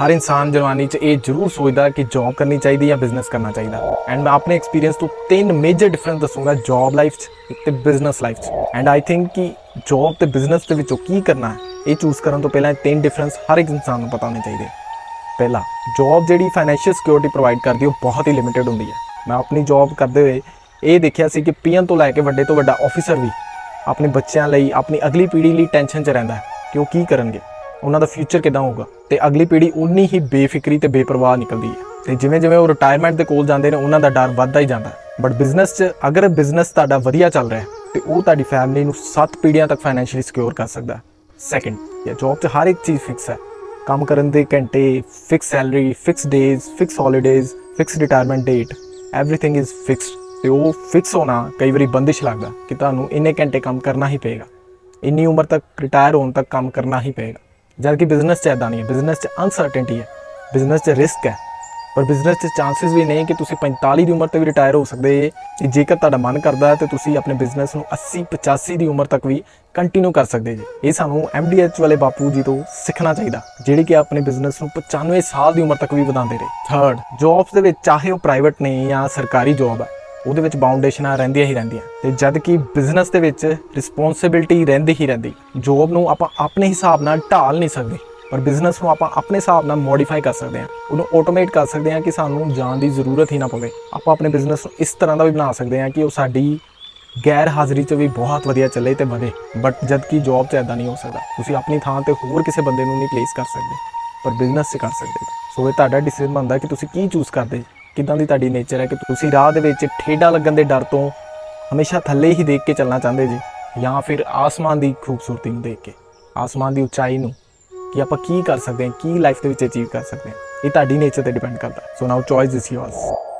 हर इंसान जवानी च ये जरूर सोचता कि जॉब करनी चाहिए या बिजनेस करना चाहिए। एंड मैं अपने एक्सपीरियंस तो 3 मेजर डिफरेंस दसूंगा जॉब लाइफ ते business life. And I think कि जॉब ते बिजनेस के विचों की करना है ये चूज़ करने तो पहले 3 डिफरेंस हर एक इंसान को पता होने चाहिए। पहला, जॉब जी फाइनैशियल सिक्योरिटी प्रोवाइड करती है बहुत ही लिमिटेड होंगी है। मैं अपनी जॉब करते हुए ये देखा सी कि पीएन तो लैके वड्डे तो वड्डा ऑफिसर भी अपने बच्चों लई अपनी अगली पीढ़ी लिए टेंशन च रहिंदा है कि वो की करनगे, उन्होंने फ्यूचर किदां होगा। तो अगली पीढ़ी उन्नी ही बेफिक्री तो बेपरवाह निकलती है। तो जिमें जिमें वो रिटायरमेंट के कोल जाते हैं उन्होंने डर वधदा ही जाता है। बट बिजनेस च अगर बिजनेस तुहाडा वधिया चल रहा है तो वो तुहाडी फैमिली नूं 7 पीढ़ियां तक फाइनैशियली सिक्योर कर सकता है। सैकेंड, या जॉब च हर एक चीज़ फिक्स है, काम करन दे घंटे, fix salary, fix days, fix holidays, fix retirement date, everything is fixed. तो वो फिक्स होना कई बार बंदिश लगता कि तुहानूं इन्ने घंटे काम करना ही पेगा, इन्नी उम्र तक रिटायर होने तक काम करना ही पेगा। जबकि बिजनेस च ऐदा नहीं है, बिजनेस च अनसर्टेनिटी है, बिजनेस च रिस्क है। पर बिजनेस च चांसिस भी नहीं कि तुसीं 45 की उम्र तक भी रिटायर हो सकते जे। जेकर तुहाडा मन करता है तो तुसीं अपने बिजनेस नूं 80-85 की उम्र तक भी कंटिन्यू कर सकते जे। ये सानूं MDH वाले बापू जी तो सीखना चाहिए, जिहड़े कि अपने बिजनेस नूं 95 साल की उम्र तक भी वधाते रहे। थर्ड, जॉब्स दे विच चाहे वो प्राइवेट ने या सरकारी जॉब है ਉਹਦੇ ਵਿੱਚ ਬਾਉਂਡੇਸ਼ਨਾਂ ਰਹਿੰਦੀਆਂ ਹੀ ਰਹਿੰਦੀਆਂ ਤੇ ਜਦ ਕਿ ਬਿਜ਼ਨਸ ਦੇ ਵਿੱਚ ਰਿਸਪੌਂਸਿਬਿਲਟੀ ਰਹਿੰਦੀ ਹੀ ਰਹਿੰਦੀ। ਜੋਬ ਨੂੰ ਆਪਾਂ ਆਪਣੇ ਹਿਸਾਬ ਨਾਲ ਢਾਲ ਨਹੀਂ ਸਕਦੇ ਪਰ ਬਿਜ਼ਨਸ ਨੂੰ ਆਪਾਂ ਆਪਣੇ ਹਿਸਾਬ ਨਾਲ ਮੋਡੀਫਾਈ ਕਰ ਸਕਦੇ ਹਾਂ, ਉਹਨੂੰ ਆਟੋਮੇਟ ਕਰ ਸਕਦੇ ਹਾਂ ਕਿ ਸਾਨੂੰ ਜਾਣ ਦੀ ਜ਼ਰੂਰਤ ਹੀ ਨਾ ਪਵੇ। ਆਪਾਂ ਆਪਣੇ ਬਿਜ਼ਨਸ ਨੂੰ ਇਸ ਤਰ੍ਹਾਂ ਦਾ ਵੀ ਬਣਾ ਸਕਦੇ ਹਾਂ ਕਿ ਉਹ ਸਾਡੀ ਗੈਰ ਹਾਜ਼ਰੀ 'ਚ ਵੀ ਬਹੁਤ ਵਧੀਆ ਚੱਲੇ ਤੇ ਵਧੇ। ਬਟ ਜਦ ਕਿ ਜੋਬ 'ਚ ਇੱਦਾਂ ਨਹੀਂ ਹੋ ਸਕਦਾ। ਤੁਸੀਂ ਆਪਣੀ ਥਾਂ ਤੇ ਹੋਰ ਕਿਸੇ ਬੰਦੇ ਨੂੰ ਨਹੀਂ ਪਲੇਸ ਕਰ ਸਕਦੇ ਪਰ ਬਿਜ਼ਨਸ 'ਚ ਕਰ ਸਕਦੇ। ਸੋ ਇਹ ਤੁਹਾਡਾ ਡਿਸੀਜਨ ਬਣਦਾ ਕਿ ਤੁਸੀਂ ਕੀ ਚੂਜ਼ ਕਰਦੇ, किदां दी तुहाडी नेचर है कि तुसीं राह दे विच ठेडा लगन दे डर तो हमेशा थल्ले ही देख के चलना चाहते जी या फिर आसमान की खूबसूरती नूं देख के, आसमान की उचाई नूं कि आपां की कर सकते हैं, की लाइफ दे विच अचीव कर सकते हैं। ये तुहाडी नेचर ते डिपेंड करता। So now choice is yours.